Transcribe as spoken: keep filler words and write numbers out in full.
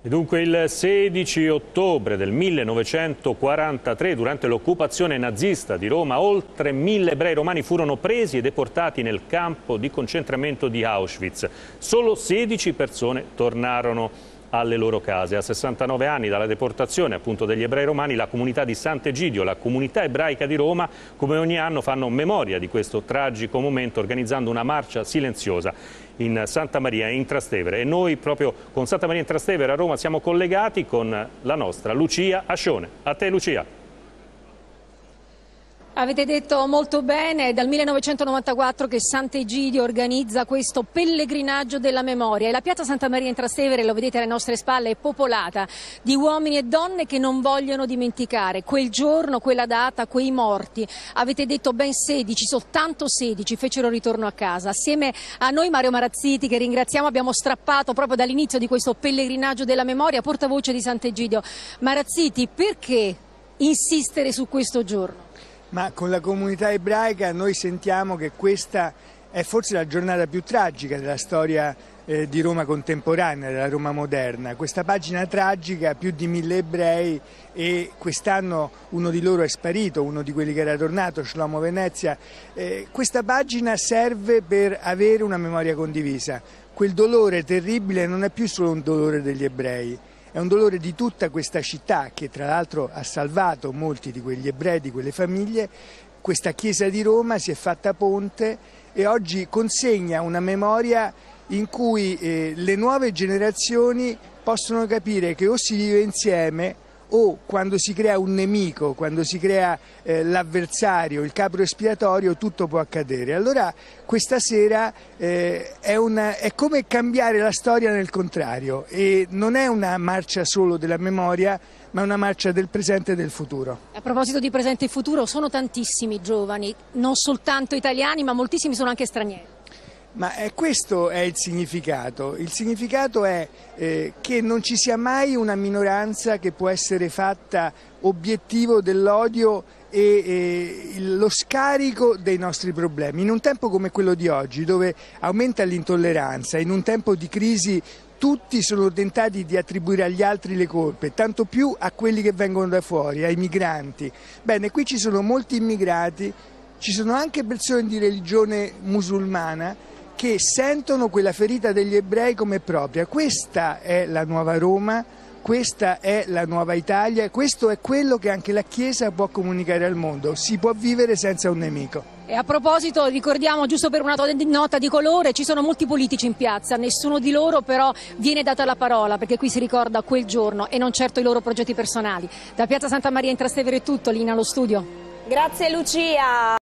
E dunque il sedici ottobre del millenovecentoquarantatré, durante l'occupazione nazista di Roma, oltre mille ebrei romani furono presi e deportati nel campo di concentramento di Auschwitz. Solo sedici persone tornarono alle loro case. A sessantanove anni dalla deportazione appunto degli ebrei romani, la comunità di Sant'Egidio, la comunità ebraica di Roma, come ogni anno fanno memoria di questo tragico momento organizzando una marcia silenziosa in Santa Maria in Trastevere. E noi proprio con Santa Maria in Trastevere a Roma siamo collegati con la nostra Lucia Ascione. A te Lucia. Avete detto molto bene, è dal millenovecentonovantaquattro che Sant'Egidio organizza questo pellegrinaggio della memoria e la piazza Santa Maria in Trastevere, lo vedete alle nostre spalle, è popolata di uomini e donne che non vogliono dimenticare quel giorno, quella data, quei morti. Avete detto ben sedici, soltanto sedici fecero ritorno a casa. Assieme a noi Mario Marazziti, che ringraziamo, abbiamo strappato proprio dall'inizio di questo pellegrinaggio della memoria, portavoce di Sant'Egidio. Marazziti, perché insistere su questo giorno? Ma con la comunità ebraica noi sentiamo che questa è forse la giornata più tragica della storia eh, di Roma contemporanea, della Roma moderna. Questa pagina tragica, più di mille ebrei, e quest'anno uno di loro è sparito, uno di quelli che era tornato, Shlomo Venezia. Eh, questa pagina serve per avere una memoria condivisa. Quel dolore terribile non è più solo un dolore degli ebrei. È un dolore di tutta questa città che tra l'altro ha salvato molti di quegli ebrei, di quelle famiglie. Questa chiesa di Roma si è fatta ponte e oggi consegna una memoria in cui eh, le nuove generazioni possono capire che o si vive insieme o quando si crea un nemico, quando si crea eh, l'avversario, il capro espiatorio, tutto può accadere. Allora questa sera eh, è, una, è come cambiare la storia nel contrario, e non è una marcia solo della memoria, ma una marcia del presente e del futuro. A proposito di presente e futuro, sono tantissimi giovani, non soltanto italiani, ma moltissimi sono anche stranieri. Ma eh, questo è il significato. Il significato è eh, che non ci sia mai una minoranza che può essere fatta obiettivo dell'odio e eh, lo scarico dei nostri problemi. In un tempo come quello di oggi, dove aumenta l'intolleranza, in un tempo di crisi tutti sono tentati di attribuire agli altri le colpe, tanto più a quelli che vengono da fuori, ai migranti. Bene, qui ci sono molti immigrati, ci sono anche persone di religione musulmana che sentono quella ferita degli ebrei come propria. Questa è la nuova Roma, questa è la nuova Italia, questo è quello che anche la Chiesa può comunicare al mondo. Si può vivere senza un nemico. E a proposito, ricordiamo, giusto per una nota di colore, ci sono molti politici in piazza, nessuno di loro però viene data la parola, perché qui si ricorda quel giorno e non certo i loro progetti personali. Da piazza Santa Maria in Trastevere è tutto, Lina allo studio. Grazie Lucia.